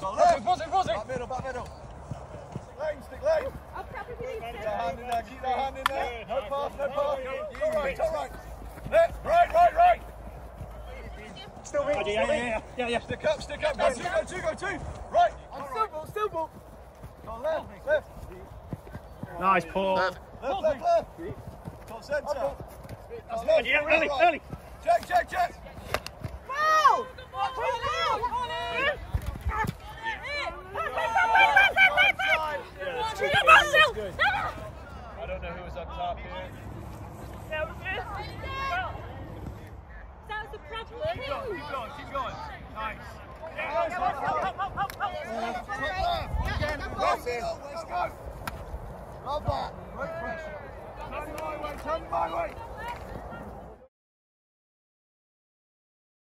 Back middle, back middle. Stick lane. Keep that hand in there, keep that hand in there. No pass, no pass. Top right. Left, right. Still me. Yeah. Stick up. Go two. Right. Still ball. Go left. Nice, Paul. Left. Top centre. Early. Check. Foul! I don't know who was up top here. That was the problem. Keep going. Nice. Let's go. Love that. Great pressure. Turn my way.